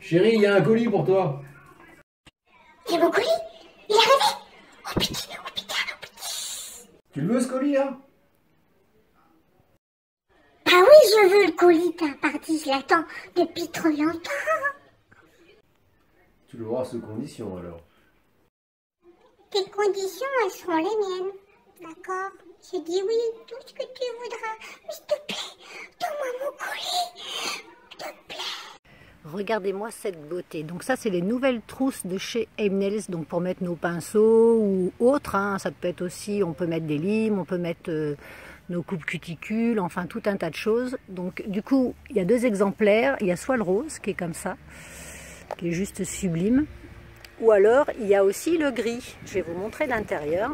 Chérie, il y a un colis pour toi. Et mon colis, il est arrivé. Oh putain, oh putain, oh putain. Tu le veux ce colis là? Ah oui, je veux le colis, t'as parti, je l'attends depuis trop longtemps. Tu l'auras sous condition alors. Tes conditions, elles seront les miennes. D'accord? Je dis oui, tout ce que tu voudras. Mais s'il te plaît, donne-moi mon colis. S'il te plaît. Regardez-moi cette beauté. Donc ça, c'est les nouvelles trousses de chez Aimnails, donc pour mettre nos pinceaux ou autres. Hein. Ça peut être aussi, on peut mettre des limes, on peut mettre nos coupes cuticules, enfin tout un tas de choses. Donc du coup, il y a deux exemplaires. Il y a soit le rose qui est comme ça, qui est juste sublime. Ou alors, il y a aussi le gris. Je vais vous montrer l'intérieur.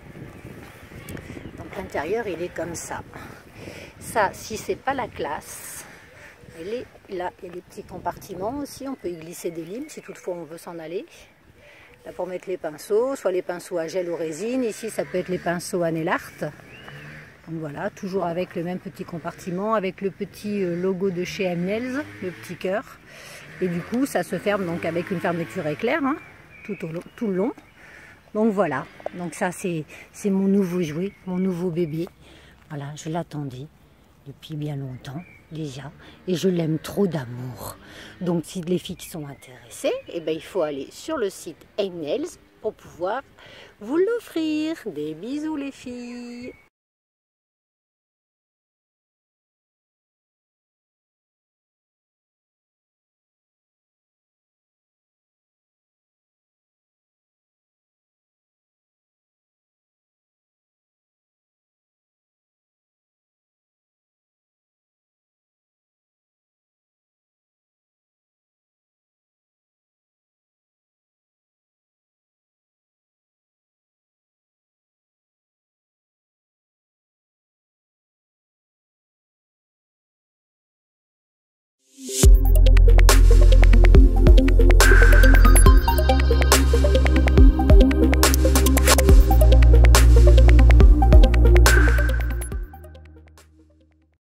Donc l'intérieur, il est comme ça. Ça, si c'est pas la classe, elle est là. Il y a des petits compartiments aussi. On peut y glisser des limes si toutefois on veut s'en aller. Là, pour mettre les pinceaux, soit les pinceaux à gel ou résine. Ici, ça peut être les pinceaux à nail art. Donc voilà, toujours avec le même petit compartiment, avec le petit logo de chez Aimnails, le petit cœur. Et du coup, ça se ferme donc avec une fermeture éclair, hein, tout le long. Donc voilà, donc ça c'est mon nouveau jouet, mon nouveau bébé. Voilà, je l'attendais depuis bien longtemps déjà et je l'aime trop d'amour. Donc si les filles qui sont intéressées, eh ben, il faut aller sur le site Aimnails pour pouvoir vous l'offrir. Des bisous les filles.